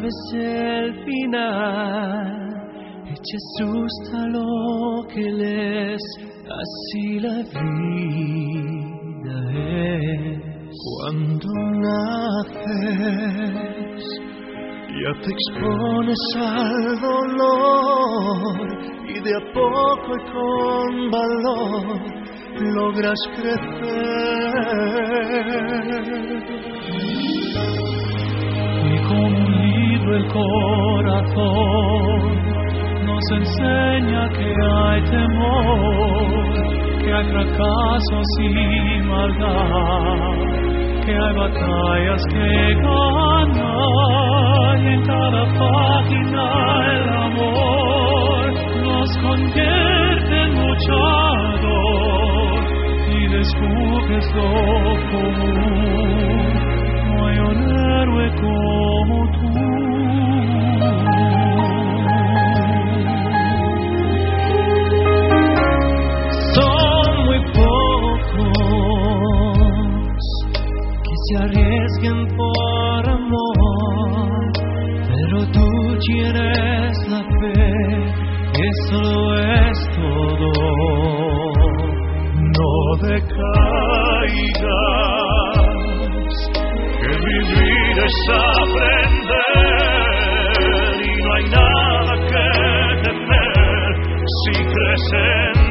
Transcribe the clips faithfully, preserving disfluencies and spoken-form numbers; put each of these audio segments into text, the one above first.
sabes el final. Jesús a lo que Él es, así la vida es. Cuando naces, ya te expones al dolor y de a poco y con valor logras crecer. Y como un libro el corazón nos enseña que hay temor, que hay fracasos y maldad, que hay batallas que ganar, y en cada página el amor nos convierte en luchador, y descubres lo común. No hay un héroe como tú. Se arriesguen por amor, pero tú tienes la fe, que solo es todo. No decaigas, que vivir es aprender, y no hay nada que temer si crees en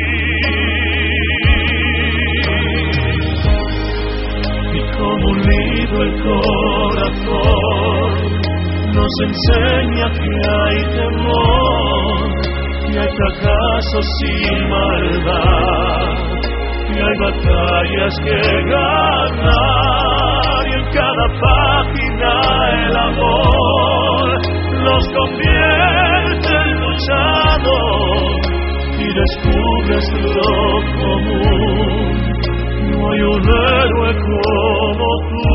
el corazón nos enseña que hay temor, que hay fracasos sin maldad, que hay batallas que ganar, y en cada página el amor nos convierte en luchador, y descubres lo común. No hay un héroe como tú.